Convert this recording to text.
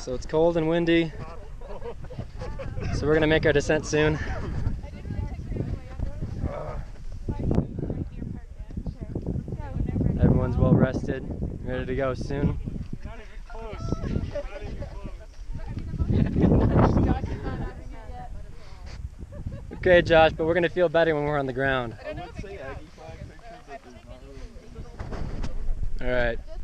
So it's cold and windy, so we're gonna make our descent soon. Everyone's well rested, ready to go soon. Not even close. Not even close. Okay, Josh, but we're gonna feel better when we're on the ground. I would say Aggie flag pictures, but there's not really. All right.